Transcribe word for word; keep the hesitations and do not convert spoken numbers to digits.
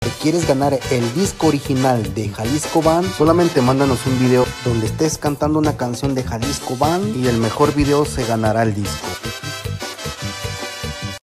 ¿Te quieres ganar el disco original de Jalisco Band? Solamente mándanos un video donde estés cantando una canción de Jalisco Band y el mejor video se ganará el disco.